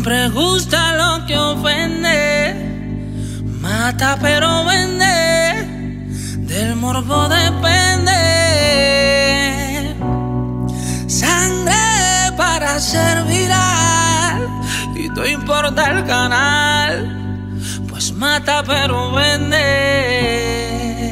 Siempre gusta lo que ofende, mata pero vende, del morbo depende. Sangre para ser viral, y no importa el canal, pues mata pero vende.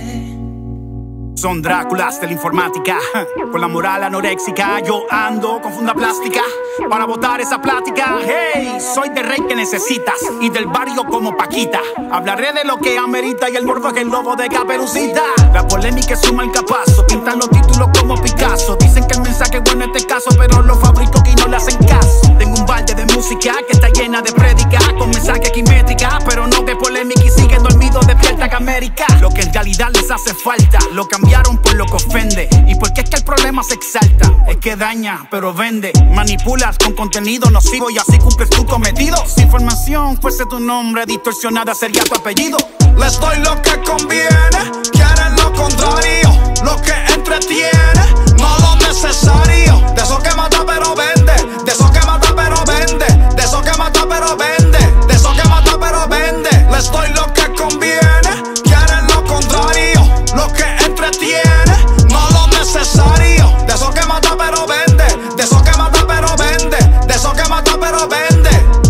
Son Dráculas de la informática, con la moral anoréxica. Yo ando con funda plástica para botar esa plática. Hey, soy del rey que necesitas y del barrio como Paquita. Hablaré de lo que amerita y el morbo es el lobo de Caperucita. La polémica es un malcapazo, pintan los títulos como Picasso. Dicen que el mensaje es bueno en este caso, pero lo fabrico y no le hacen caso. Tengo un balde de música que está llena de prédica, con mensaje quimétrica, pero no de polémica y siguen dormidos despierta que América. Lo que en realidad les hace falta, lo cambiaron por lo que ofende. Y porque es que el problema se exalta, es que daña pero vende. Manipulas con contenido nocivo y así cumples tu cometido. Si información fuese tu nombre, distorsionada sería tu apellido. Les doy lo que conviene, quieren lo contrario, lo que entretiene, no lo necesario. De eso que mata pero vende, de eso que mata pero vende, de eso que mata pero vende, de eso que mata pero vende. Les doy lo que conviene, quieren lo contrario, lo que entretiene, no lo necesario. De eso que mata pero vende, de eso que mata pero vende, de eso que mata pero vende.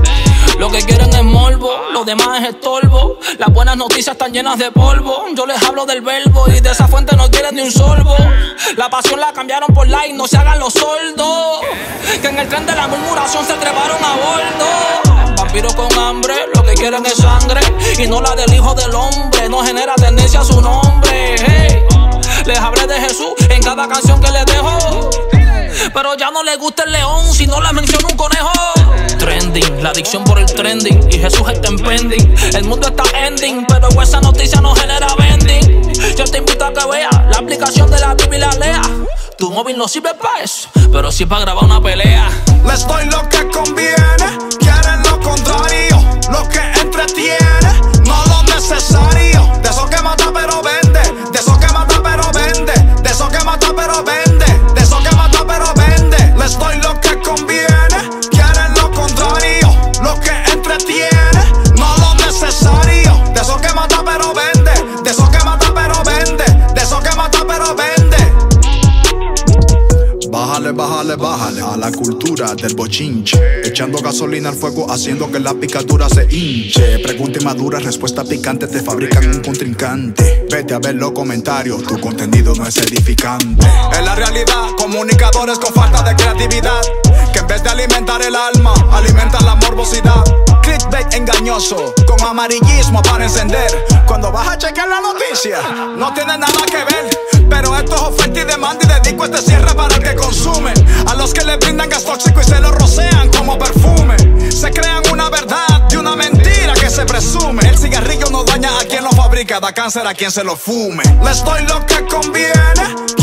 Lo que quieren es morbo, lo demás es estorbo. Las buenas noticias están llenas de polvo. Yo les hablo del verbo y de esa fuente no quieren ni un sorbo. La pasión la cambiaron por like, no se hagan los sordos, que en el tren de la murmuración se treparon a bordo. Vampiros con hambre, lo que quieren es sangre, y no la del hijo del hombre. No genera tendencia a su nombre. Hey, les hablé de Jesús en cada canción que les dejo, pero ya no les gusta el león si no les menciono un conejo. Trending, la adicción por el trending, y Jesús está en pending. El mundo está ending, pero esa noticia no genera vending. Yo te invito a que veas la aplicación de la Biblia y la lea. Tu móvil no sirve para eso, pero sí para grabar una pelea. Les doy lo que conviene, quieren lo contrario, lo que entretiene, no lo necesario. De eso que mata pero vende, de eso que mata pero vende, de eso que mata pero vende, de eso que mata pero vende. Les doy lo que conviene, quieren lo contrario, lo que entretiene, no lo necesario. De eso que mata pero vende, de eso que mata pero vende, de eso que mata pero vende. Bájale, bájale, bájale a la cultura del bochinche, echando gasolina al fuego, haciendo que la picadura se hinche. Pregunta inmadura, respuesta picante, te fabrican un contrincante. Vete a ver los comentarios, tu contenido no es edificante. En la realidad, comunicadores con falta de creatividad, que en vez de alimentar el alma, alimentan la morbosidad. Clickbait engañoso, con amarillismo para encender. Cuando vas a chequear la noticia, no tiene nada que ver. Pero esto es oferta y demanda, y dedico este cierre para el que consume. A los que le brindan gas tóxico y se lo rocean como perfume. Se crean una verdad de una mentira que se presume. El cigarrillo no daña a quien lo fabrica, da cáncer a quien se lo fume. Les doy lo que conviene,